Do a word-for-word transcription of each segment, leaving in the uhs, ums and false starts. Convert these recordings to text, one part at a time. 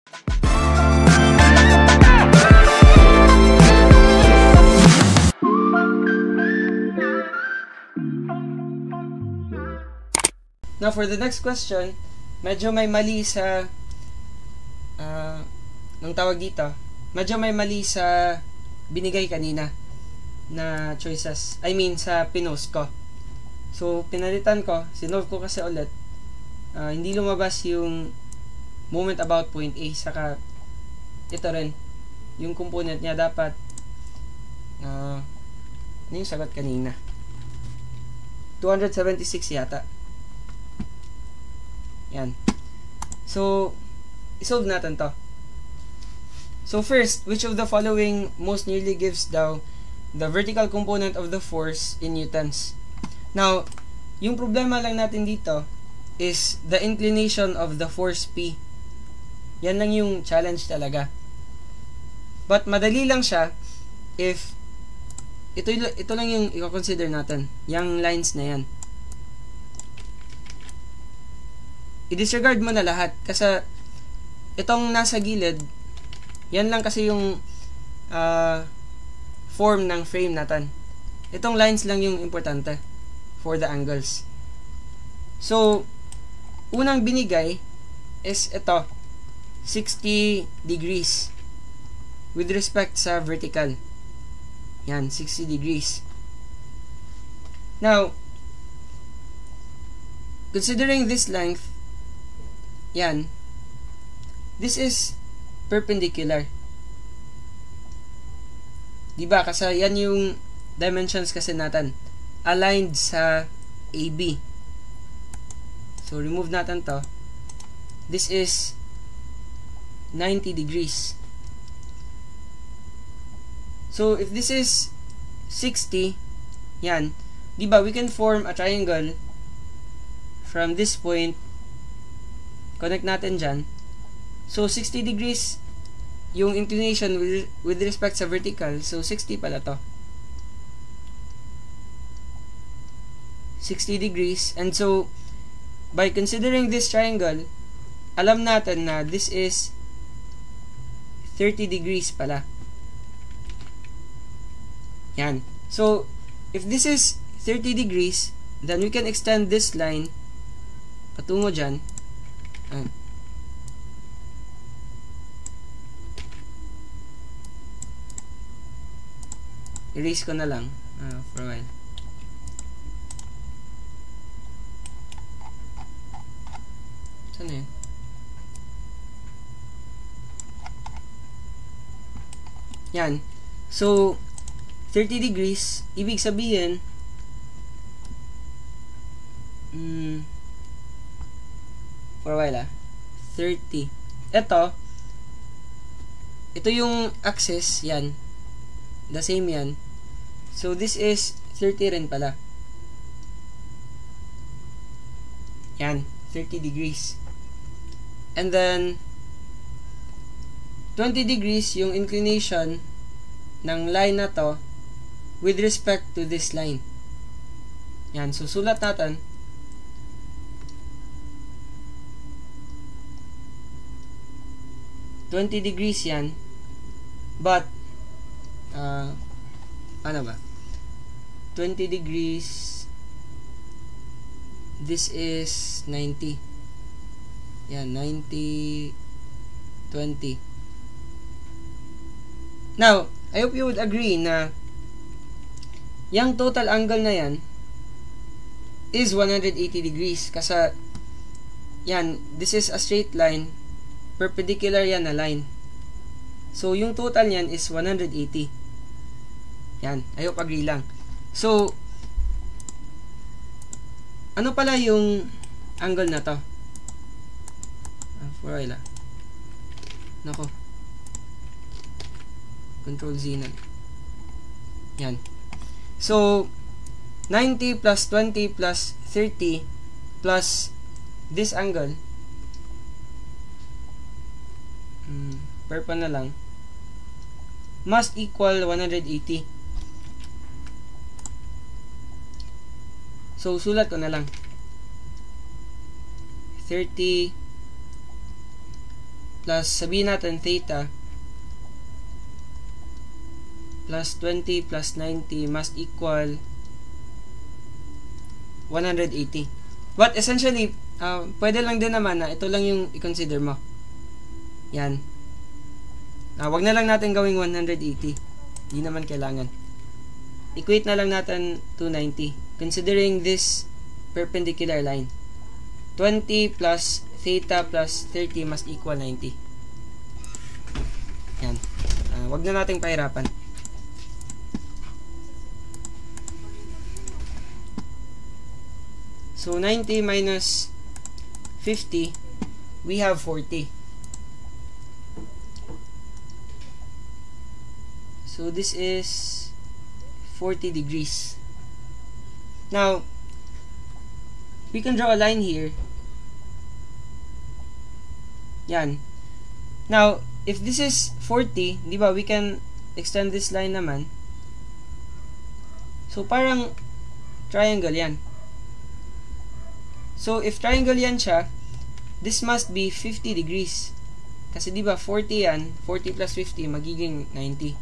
Now, for the next question, medyo may mali sa uh, nung tawag dito, medyo may mali sa binigay kanina na choices. I mean, sa pinost ko. So, pinalitan ko, sinolve ko kasi ulit. Uh, hindi lumabas yung moment about point A, saka ito rin, yung component niya dapat uh, ano yung sagot kanina? two hundred seventy-six yata. Yan. So, isolve natin to. So, first, which of the following most nearly gives daw the vertical component of the force in newtons? Now, yung problema lang natin dito is the inclination of the force P. Yan lang yung challenge talaga. But, madali lang siya if ito, ito lang yung i-consider natin. Yung lines na yan. I-disregard mo na lahat kasi itong nasa gilid, yan lang kasi yung uh, form ng frame natin. Itong lines lang yung importante for the angles. So, unang binigay is ito, sixty degrees with respect sa vertical. Yan, sixty degrees. Now, considering this length, yan, this is perpendicular. Diba? Kasi yan yung dimensions kasi natin. Aligned sa A B. So, remove natin to. This is ninety degrees. So, if this is sixty, yan, diba? We can form a triangle from this point. Connect natin dyan. So, sixty degrees yung inclination with, with respect sa vertical. So, sixty pala to. sixty degrees. And so, by considering this triangle, alam natin na this is thirty degrees pala. Yan. So, if this is thirty degrees, then we can extend this line patungo dyan. Ayan. Erase ko na lang uh, for a while. Saan na yun? Yan. So, thirty degrees, ibig sabihin, hmm, for a while ah, thirty. Ito, ito yung axis, yan. The same yan. So, this is thirty rin pala. Yan, thirty degrees. And then, twenty degrees yung inclination ng line na to with respect to this line. Yan, so sulat natin. twenty degrees yan. But, uh, ano ba? twenty degrees, this is ninety. Yan, ninety, twenty. Now, I hope you would agree na yung total angle na yan is one hundred eighty degrees. Kasi, yan, this is a straight line. Perpendicular yan na line. So, yung total yan is one hundred eighty. Yan, I hope agree lang. So, ano pala yung angle na to? Ah, for a while ah. Nako. Control Z na. Yan. So, ninety plus twenty plus thirty plus this angle, hmm, perpa na lang, must equal one hundred eighty. So, sulat ko na lang. thirty plus sabihin natin theta plus twenty plus ninety must equal one hundred eighty. But essentially, uh, pwede lang din naman na ito lang yung i-consider mo. Yan. Uh, wag na lang natin gawing one hundred eighty. Hindi naman kailangan. Equate na lang natin two ninety. Considering this perpendicular line. twenty plus theta plus thirty must equal ninety. Yan. Uh, wag na nating pahirapan. So, ninety minus fifty, we have forty. So, this is forty degrees. Now, we can draw a line here. Yan. Now, if this is forty, di ba, we can extend this line naman. So, parang triangle yan. So, if triangle yan siya, this must be fifty degrees. Kasi di ba forty yan, forty plus fifty, magiging ninety.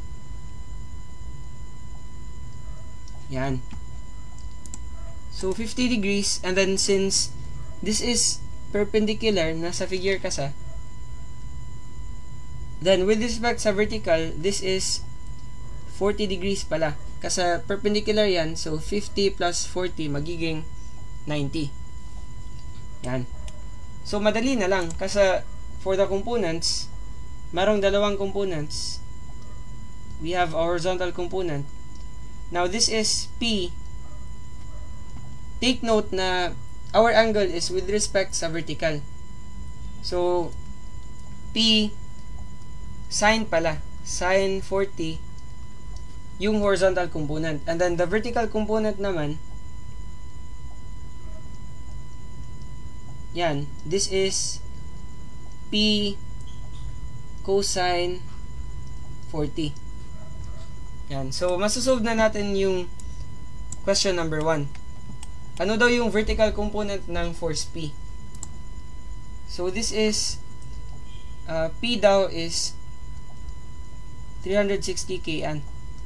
Yan. So, fifty degrees, and then since this is perpendicular, nasa figure ka sa, then with respect sa vertical, this is forty degrees pala. Kasi perpendicular yan, so fifty plus forty, magiging ninety. Yan. So, madali na lang. Kasi, for the components, marong dalawang components. We have a horizontal component. Now, this is P. Take note na our angle is with respect sa vertical. So, P sine pala. Sine forty yung horizontal component. And then, the vertical component naman, yan, this is P cosine forty. Yan. So, masosolve na natin yung question number one. Ano daw yung vertical component ng force P? So, this is uh, P daw is three hundred sixty kilonewton.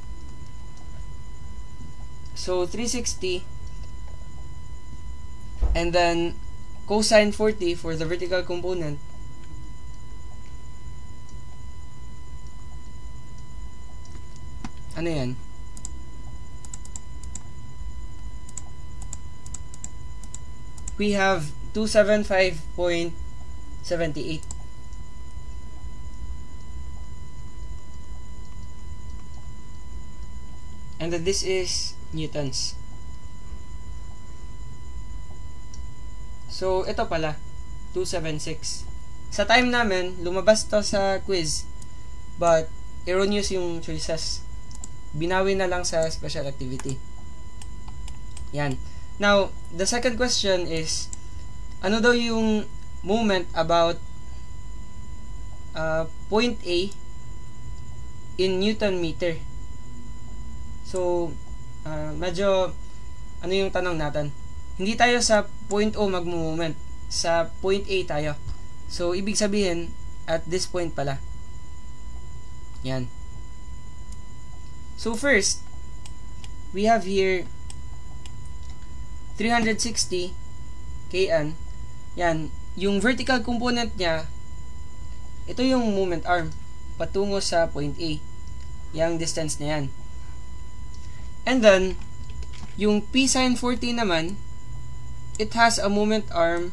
So, three hundred sixty, and then cosine forty for the vertical component. Ano yan? We have two hundred seventy-five point seven eight. And then this is newtons. So, ito pala, two seventy-six. Sa time namin, lumabas to sa quiz, but erroneous yung choices. Binawi na lang sa special activity. Yan. Now, the second question is, ano daw yung moment about uh, point A in Newton meter? So, uh, medyo, ano yung tanong natin? Hindi tayo sa point O mag-moment. Sa point A tayo. So, ibig sabihin, at this point pala. Yan. So, first, we have here three hundred sixty kilonewton. Yan. Yung vertical component niya, ito yung moment arm patungo sa point A. Yang distance na yan. And then, yung P sine forty naman, it has a moment arm.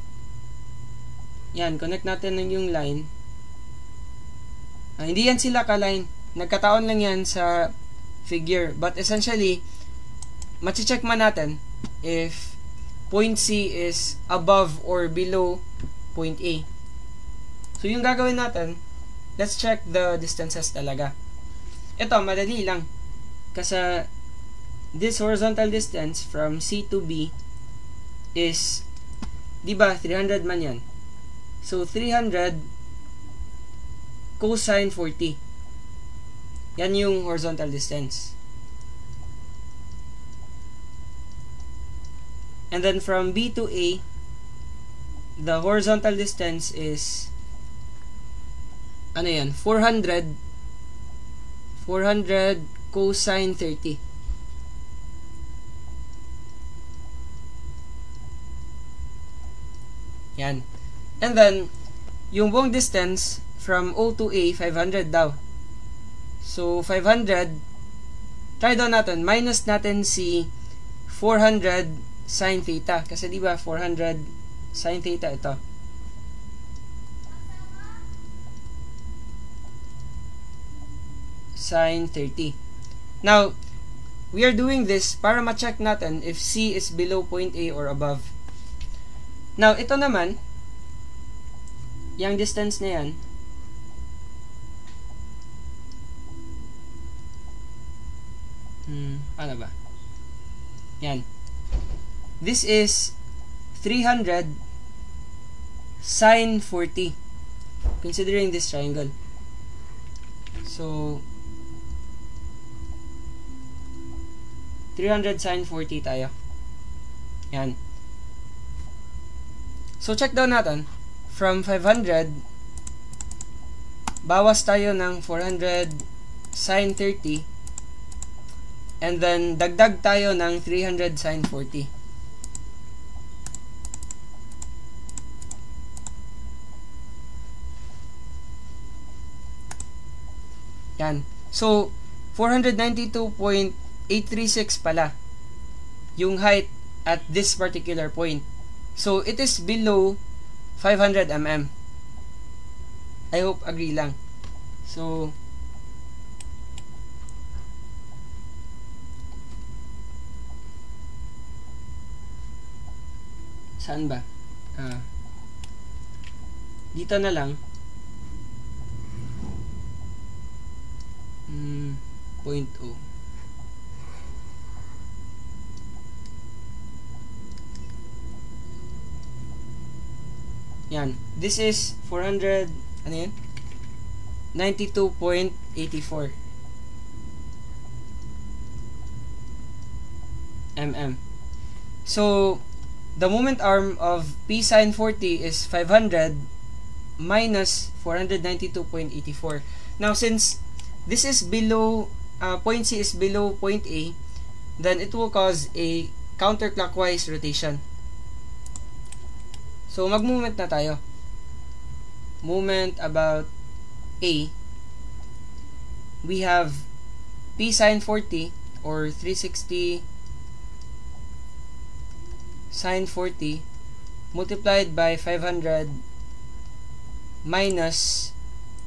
Yan, connect natin ng yung line. Ah, hindi yan sila ka-line. Nagkataon lang yan sa figure. But essentially, machi-check man natin if point C is above or below point A. So, yung gagawin natin, let's check the distances talaga. Ito, madali lang. Kasi this horizontal distance from C to B is, di ba, three hundred man yan. So, three hundred cosine forty. Yan yung horizontal distance. And then, from B to A, the horizontal distance is ano yan, four hundred four hundred cosine thirty. Yan. And then, yung buong distance from O to A, five hundred daw. So, five hundred, try daw natin, minus natin si four hundred sine theta. Kasi di ba four hundred sine theta ito. Sine thirty. Now, we are doing this para ma-check natin if C is below point A or above. Now, ito naman, yung distance na yan, hmm, ano ba? Yan. This is three hundred sine forty. Considering this triangle. So, three hundred sine forty tayo. Yan. So, check down natin. From five hundred, bawas tayo ng four hundred sine thirty. And then, dagdag tayo ng three hundred sine forty. Yan. So, four hundred ninety-two point eight three six pala yung height at this particular point. So, it is below five hundred millimeters. I hope agree lang. So, saan ba? Ah, dito na lang. Hmm, point O. Yan. This is four hundred, ano yan? ninety-two point eight four millimeters. So, the moment arm of P sine forty is five hundred minus four hundred ninety-two point eight four. Now, since this is below, uh, point C is below point A, then it will cause a counterclockwise rotation. So, mag-movement na tayo. Movement about A. We have P sine forty or three sixty sine forty multiplied by five hundred minus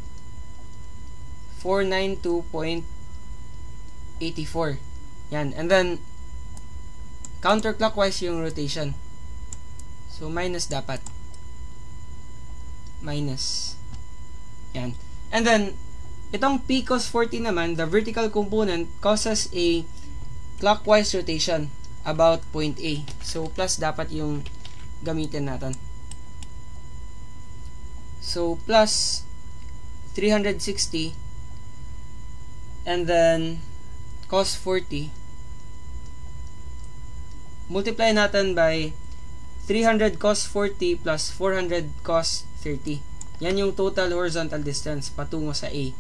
four ninety-two point eight four. Yan. And then, counterclockwise yung rotation. So, minus dapat. Minus. Yan. And then, itong P cos forty naman, the vertical component causes a clockwise rotation about point A. So, plus dapat yung gamitin natin. So, plus three hundred sixty and then cos forty. Multiply natin by three hundred cos forty plus four hundred cos thirty. Yan yung total horizontal distance patungo sa A.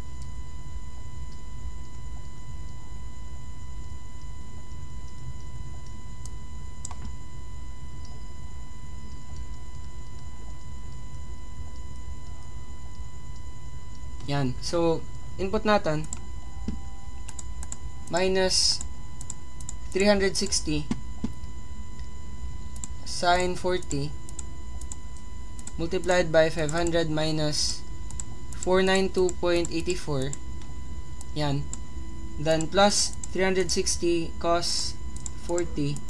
Yan. So, input natin minus three hundred sixty sine forty multiplied by five hundred minus four ninety-two point eight four. Yan. Then plus three hundred sixty cos forty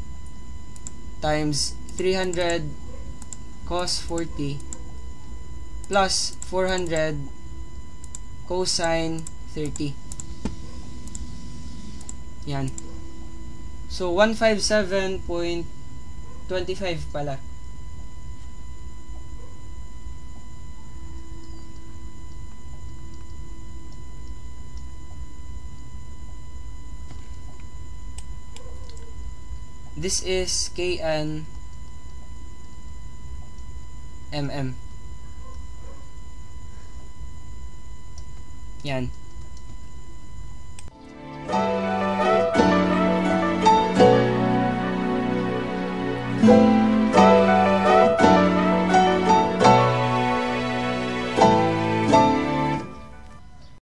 times three hundred cos forty plus four hundred cosine thirty. Yan. So, one fifty-seven point twenty-five pala. This is K N M M. Yan. Thank you.